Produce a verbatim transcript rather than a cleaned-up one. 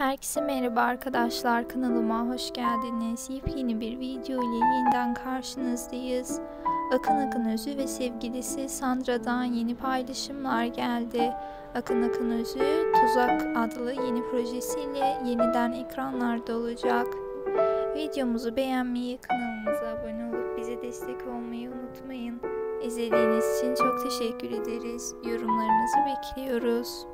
Herkese merhaba arkadaşlar, kanalıma hoş geldiniz. Yepyeni bir video ile yeniden karşınızdayız. Akın Akınözü ve sevgilisi Sandra'dan yeni paylaşımlar geldi. Akın Akınözü Tuzak adlı yeni projesiyle yeniden ekranlarda olacak. Videomuzu beğenmeyi, kanalımıza abone olup bize destek olmayı unutmayın. İzlediğiniz için çok teşekkür ederiz. Yorumlarınızı bekliyoruz.